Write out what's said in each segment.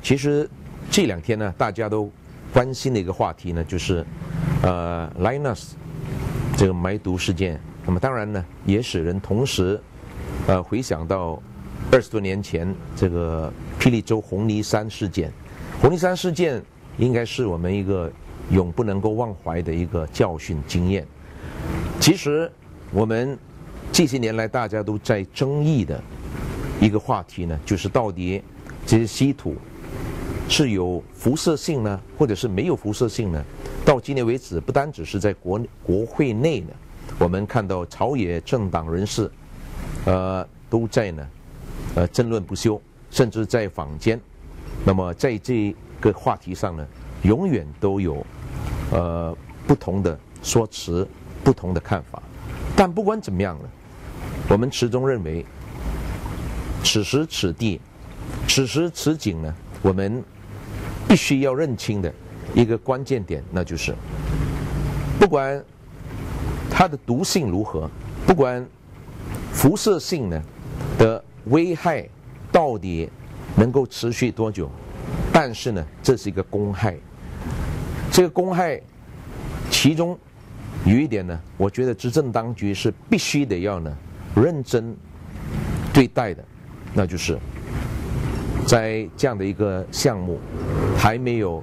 其实这2天呢，大家都关心的一个话题呢，就是Linus 这个埋毒事件。那么当然呢，也使人同时回想到20多年前这个霹雳州红泥山事件。红泥山事件应该是我们一个永不能够忘怀的一个教训经验。其实我们这些年来大家都在争议的一个话题呢，就是到底这些稀土是有辐射性呢，或者是没有辐射性呢？到今天为止，不单只是在国会内呢，我们看到朝野政党人士都在呢争论不休，甚至在坊间。那么在这个话题上呢，永远都有不同的说辞，不同的看法。但不管怎么样呢，我们始终认为，此时此地，此时此景呢，我们必须要认清的一个关键点，那就是不管它的毒性如何，不管辐射性呢的危害到底能够持续多久，但是呢，这是一个公害。这个公害其中有一点呢，我觉得执政当局是必须得要呢认真对待的，那就是在这样的一个项目还没有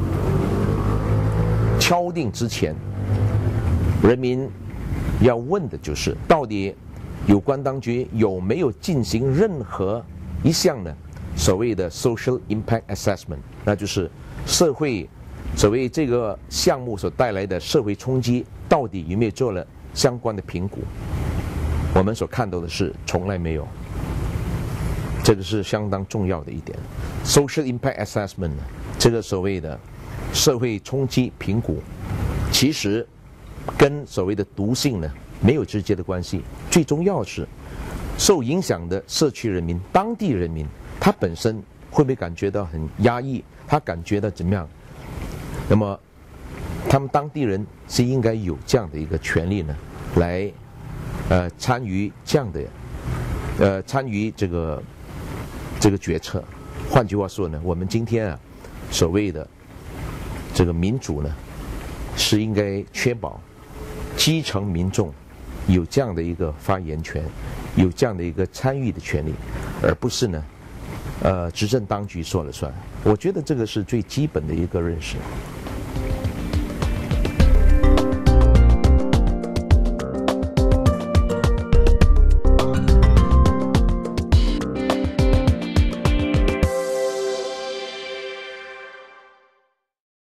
敲定之前，人民要问的就是到底有关当局有没有进行任何一项呢所谓的 social impact assessment， 那就是社会所谓这个项目所带来的社会冲击到底有没有做了相关的评估。我们所看到的是从来没有，这个是相当重要的一点。 social impact assessment 呢，这个所谓的社会冲击评估其实跟所谓的毒性呢没有直接的关系。最重要是受影响的社区人民、当地人民，他本身会不会感觉到很压抑，他感觉到怎么样，那么他们当地人是应该有这样的一个权利呢，来参与这样的参与这个决策。换句话说呢，我们今天啊所谓的这个民主呢，是应该确保基层民众有这样的一个发言权，有这样的一个参与的权利，而不是呢执政当局说了算。我觉得这个是最基本的一个认识。